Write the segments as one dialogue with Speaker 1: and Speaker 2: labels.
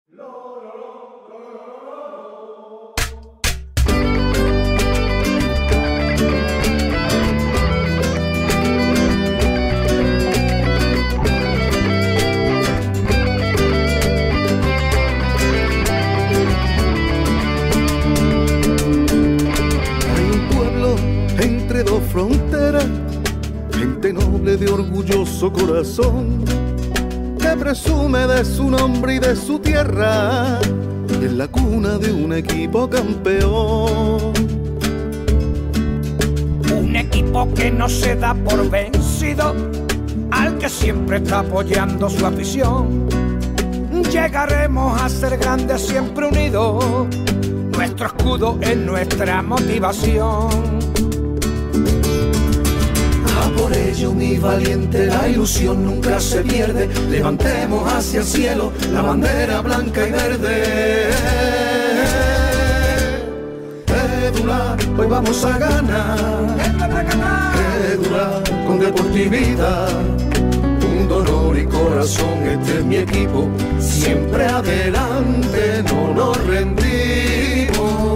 Speaker 1: Frontera, gente noble de orgulloso corazón, que presume de su nombre y de su tierra, y es la cuna de un equipo campeón.
Speaker 2: Un equipo que no se da por vencido, al que siempre está apoyando su afición. Llegaremos a ser grandes siempre unidos, nuestro escudo es nuestra motivación.
Speaker 3: Por ello, mi valiente, la ilusión nunca se pierde. Levantemos hacia el cielo la bandera blanca y verde. Édula, hoy vamos a ganar. Édula, con deportividad, mundo, honor y corazón, este es mi equipo. Siempre adelante, no nos rendimos.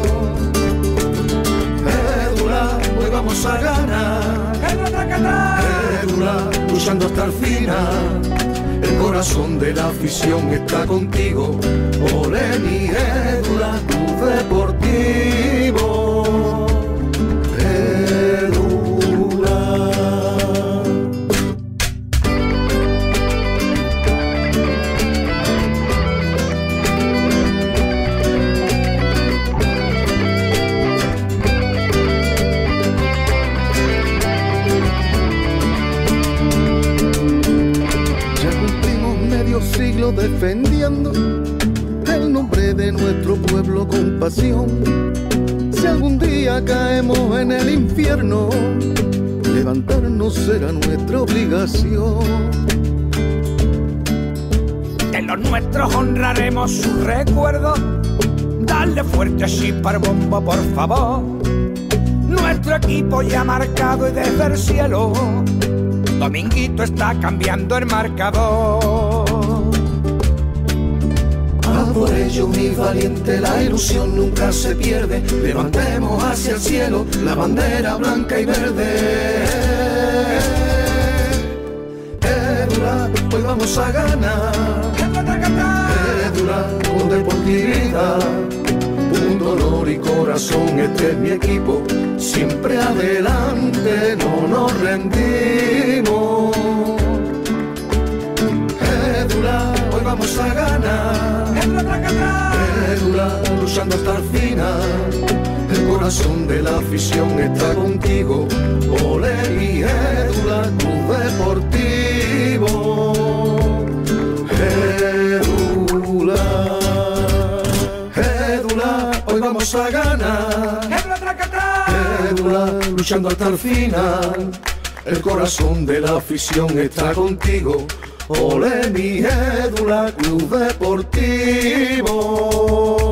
Speaker 3: Édula, hoy vamos a ganar. Édula, luchando hasta el final, el corazón de la afición está contigo. Ole mi Édula, Club Deportivo Édula.
Speaker 1: Siglos defendiendo el nombre de nuestro pueblo con pasión. Si algún día caemos en el infierno, levantarnos será nuestra obligación.
Speaker 2: De los nuestros honraremos su recuerdo, darle fuerte chipar bombo por favor. Nuestro equipo ya ha marcado y desde el cielo Dominguito está cambiando el marcador.
Speaker 3: Por ello, mi valiente, la ilusión nunca se pierde. Levantemos hacia el cielo la bandera blanca y verde. Édula, hoy vamos a ganar. Édula, con deportividad, mundo, honor y corazón, este es mi equipo. Siempre adelante, no nos rendimos. Édula, hoy vamos a ganar. Édula, luchando hasta el final, el corazón de la afición está contigo. Ole mi Édula, Club Deportivo Édula. Édula, hoy vamos a ganar. Édula, luchando hasta el final, el corazón de la afición está contigo. Ole mi Édula, Club Deportivo.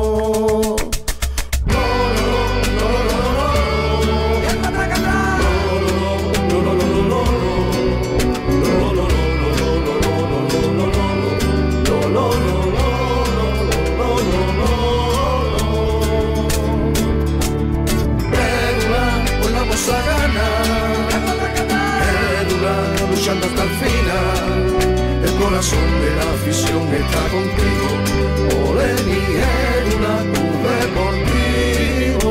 Speaker 3: Édula, hoy vamos a ganar. Édula, luchando hasta el final, el corazón de la afición está contigo. Ole mi Édula, Club Deportivo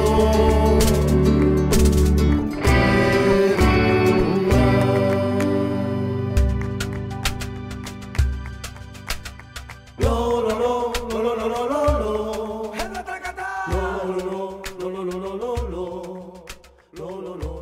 Speaker 3: Édula. Lo, lo, lo, lo, lo, lo, lo, lo, lo. Lo, lo, lo, lo, lo, lo, lo, lo, lo, lo, lo, lo.